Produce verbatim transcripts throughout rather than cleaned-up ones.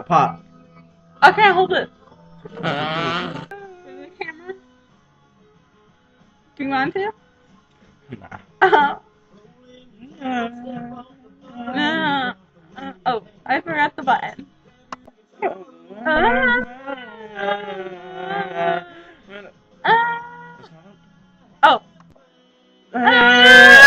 Pop. Okay, hold it. Uh, the camera. Do you want to? Nah. Uh, uh, uh, oh, I forgot the button. Uh, uh, oh. Uh,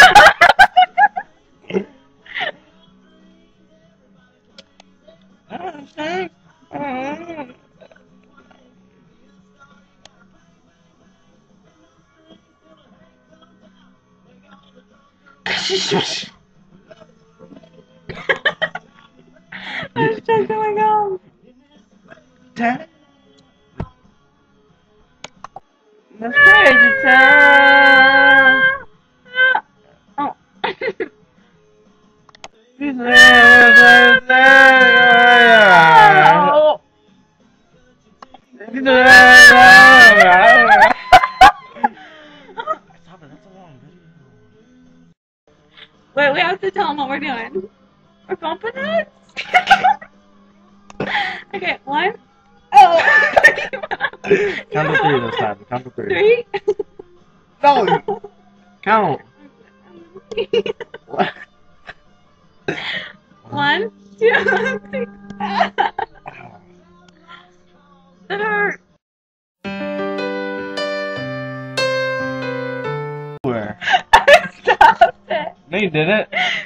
I was just going on. That's crazy time. Oh. Wait, we have to tell them what we're doing. We're bumping it? Okay, one. Oh! Count to three this time. Count to three. Three? No! Count! What? One, two, three. That hurt. Where? Stop it. No, you didn't.